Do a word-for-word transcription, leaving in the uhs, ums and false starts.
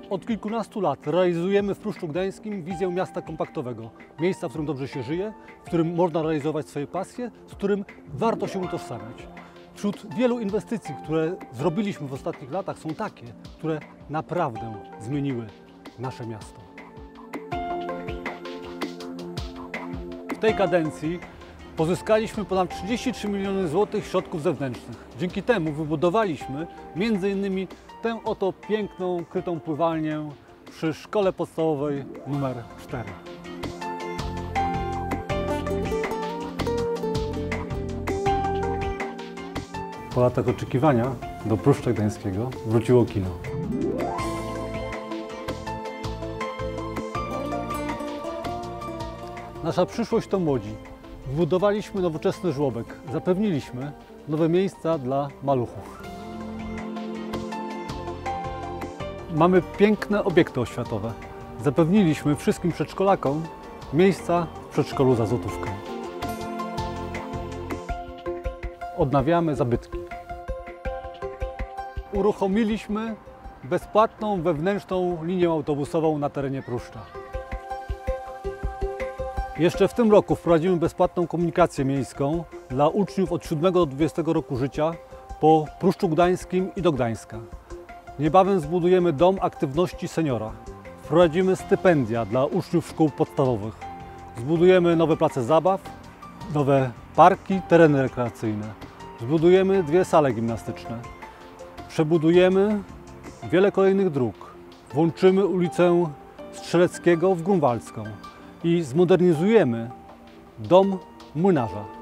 Od kilkunastu lat realizujemy w Pruszczu Gdańskim wizję miasta kompaktowego. Miejsca, w którym dobrze się żyje, w którym można realizować swoje pasje, z którym warto się utożsamiać. Wśród wielu inwestycji, które zrobiliśmy w ostatnich latach, są takie, które naprawdę zmieniły nasze miasto. W tej kadencji pozyskaliśmy ponad trzydzieści trzy miliony złotych środków zewnętrznych. Dzięki temu wybudowaliśmy między innymi tę oto piękną, krytą pływalnię przy szkole podstawowej numer cztery. Po latach oczekiwania do Pruszcza Gdańskiego wróciło kino. Nasza przyszłość to młodzi. Wybudowaliśmy nowoczesny żłobek. Zapewniliśmy nowe miejsca dla maluchów. Mamy piękne obiekty oświatowe. Zapewniliśmy wszystkim przedszkolakom miejsca w przedszkolu za złotówkę. Odnawiamy zabytki. Uruchomiliśmy bezpłatną wewnętrzną linię autobusową na terenie Pruszcza. Jeszcze w tym roku wprowadzimy bezpłatną komunikację miejską dla uczniów od siódmego do dwudziestego roku życia po Pruszczu Gdańskim i do Gdańska. Niebawem zbudujemy dom aktywności seniora. Wprowadzimy stypendia dla uczniów szkół podstawowych. Zbudujemy nowe place zabaw, nowe parki, tereny rekreacyjne. Zbudujemy dwie sale gimnastyczne. Przebudujemy wiele kolejnych dróg. Włączymy ulicę Strzeleckiego w Grunwaldzką i zmodernizujemy dom młynarza.